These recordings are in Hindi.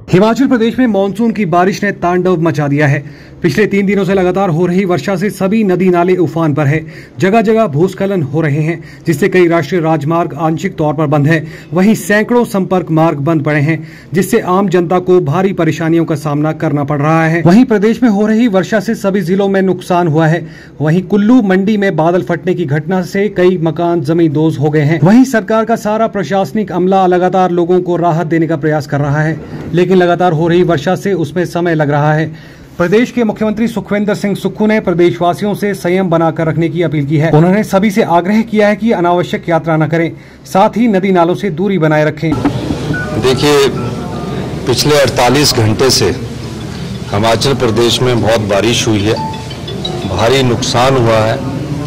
हिमाचल प्रदेश में मानसून की बारिश ने तांडव मचा दिया है। पिछले 3 दिनों से लगातार हो रही वर्षा से सभी नदी नाले उफान पर है। जगह जगह भूस्खलन हो रहे हैं, जिससे कई राष्ट्रीय राजमार्ग आंशिक तौर पर बंद है। वहीं सैकड़ों संपर्क मार्ग बंद पड़े हैं, जिससे आम जनता को भारी परेशानियों का सामना करना पड़ रहा है। वहीं प्रदेश में हो रही वर्षा से सभी जिलों में नुकसान हुआ है। वहीं कुल्लू मंडी में बादल फटने की घटना से कई मकान जमींदोज हो गए हैं। वहीं सरकार का सारा प्रशासनिक अमला लगातार लोगों को राहत देने का प्रयास कर रहा है, लेकिन लगातार हो रही वर्षा से उसमें समय लग रहा है। प्रदेश के मुख्यमंत्री सुखविंदर सिंह सुक्खू ने प्रदेशवासियों से संयम बनाकर रखने की अपील की है। उन्होंने सभी से आग्रह किया है कि अनावश्यक यात्रा न करें, साथ ही नदी नालों से दूरी बनाए रखें। देखिए, पिछले 48 घंटे से हिमाचल प्रदेश में बहुत बारिश हुई है, भारी नुकसान हुआ है,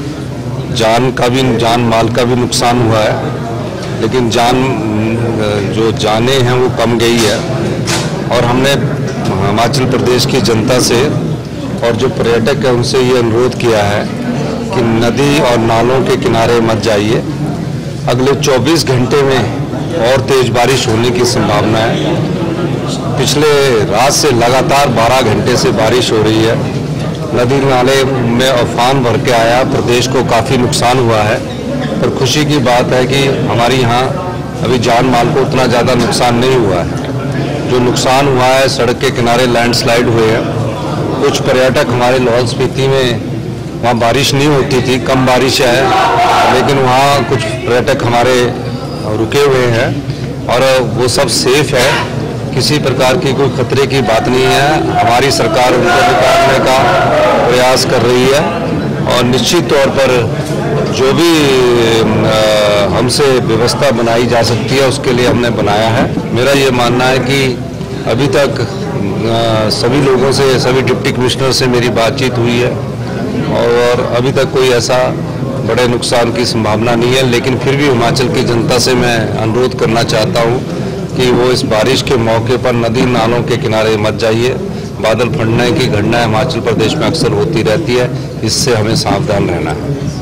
जान माल का भी नुकसान हुआ है, लेकिन जो जाने हैं वो कम गई है। और हमने हिमाचल प्रदेश की जनता से और जो पर्यटक है उनसे ये अनुरोध किया है कि नदी और नालों के किनारे मत जाइए। अगले 24 घंटे में और तेज बारिश होने की संभावना है। पिछले रात से लगातार 12 घंटे से बारिश हो रही है। नदी नाले में उफान भर के आया, प्रदेश को काफ़ी नुकसान हुआ है। पर खुशी की बात है कि हमारे यहाँ अभी जान माल को उतना ज़्यादा नुकसान नहीं हुआ है। जो नुकसान हुआ है, सड़क के किनारे लैंडस्लाइड हुए हैं। कुछ पर्यटक हमारे लाहौल स्पीति में, वहाँ बारिश नहीं होती थी, कम बारिश है, लेकिन वहाँ कुछ पर्यटक हमारे रुके हुए हैं और वो सब सेफ है। किसी प्रकार की कोई खतरे की बात नहीं है। हमारी सरकार उनको निकालने का प्रयास कर रही है और निश्चित तौर पर जो भी हमसे व्यवस्था बनाई जा सकती है उसके लिए हमने बनाया है। मेरा ये मानना है कि अभी तक सभी लोगों से, सभी डिप्टी कमिश्नर से मेरी बातचीत हुई है और अभी तक कोई ऐसा बड़े नुकसान की संभावना नहीं है। लेकिन फिर भी हिमाचल की जनता से मैं अनुरोध करना चाहता हूँ कि वो इस बारिश के मौके पर नदी नालों के किनारे मत जाइए। बादल फटने की घटना हिमाचल प्रदेश में अक्सर होती रहती है, इससे हमें सावधान रहना है।